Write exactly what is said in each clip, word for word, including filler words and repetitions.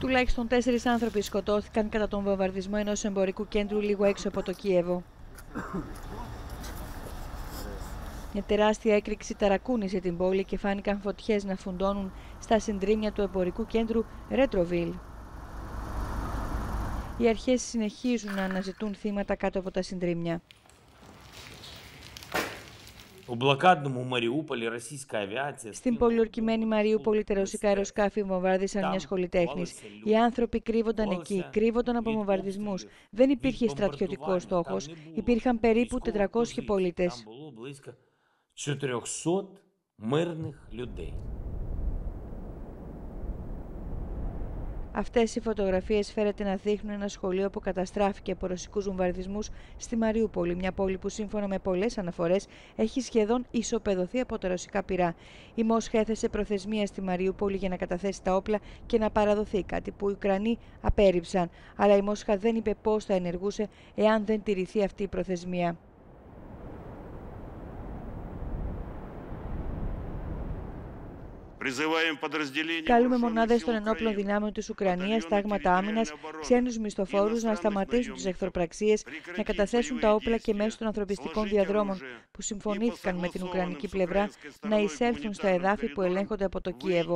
Τουλάχιστον τέσσερις άνθρωποι σκοτώθηκαν κατά τον βομβαρδισμό ενός εμπορικού κέντρου λίγο έξω από το Κίεβο. Μια τεράστια έκρηξη ταρακούνησε την πόλη και φάνηκαν φωτιές να φουντώνουν στα συντρίμμια του εμπορικού κέντρου Ρέτροβιλ. Οι αρχές συνεχίζουν να αναζητούν θύματα κάτω από τα συντρίμμια. Στην πολιορκημένη Μαριούπολη, τα ρωσικά αεροσκάφη βομβάρδισαν μια σχολή τέχνης. Οι άνθρωποι κρύβονταν εκεί, κρύβονταν από βομβαρδισμούς. Δεν υπήρχε στρατιωτικός στόχος, υπήρχαν περίπου τετρακόσιοι πολίτες. Αυτές οι φωτογραφίες φέρεται να δείχνουν ένα σχολείο που καταστράφηκε από ρωσικούς βομβαρδισμούς στη Μαριούπολη, μια πόλη που σύμφωνα με πολλές αναφορές έχει σχεδόν ισοπεδωθεί από τα ρωσικά πυρά. Η Μόσχα έθεσε προθεσμία στη Μαριούπολη για να καταθέσει τα όπλα και να παραδοθεί, κάτι που οι Ουκρανοί απέρριψαν. Αλλά η Μόσχα δεν είπε πώς θα ενεργούσε εάν δεν τηρηθεί αυτή η προθεσμία. Καλούμε μονάδες των ενόπλων δυνάμεων της Ουκρανίας, τάγματα άμυνας, ξένους μισθοφόρους να σταματήσουν τις εχθροπραξίες, να καταθέσουν τα όπλα και μέσω των ανθρωπιστικών διαδρόμων που συμφωνήθηκαν με την Ουκρανική πλευρά να εισέλθουν στα εδάφη που ελέγχονται από το Κίεβο.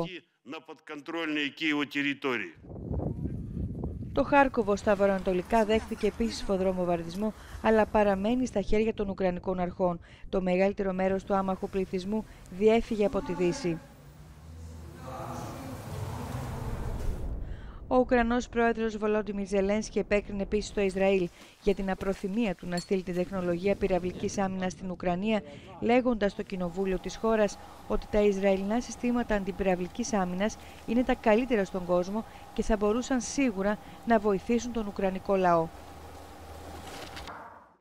Το Χάρκοβο στα βορειοανατολικά δέχθηκε επίσης σφοδρό βομβαρδισμό, αλλά παραμένει στα χέρια των Ουκρανικών αρχών. Το μεγαλύτερο μέρος του άμαχου πληθυσμού διέφυγε από τη Δύση. Ο Ουκρανός πρόεδρος Βολόντιμιρ Ζελένσκι επέκρινε επίσης το Ισραήλ για την απροθυμία του να στείλει την τεχνολογία πυραυλικής άμυνας στην Ουκρανία, λέγοντας στο κοινοβούλιο της χώρας ότι τα Ισραηλινά συστήματα αντιπυραυλικής άμυνας είναι τα καλύτερα στον κόσμο και θα μπορούσαν σίγουρα να βοηθήσουν τον Ουκρανικό λαό.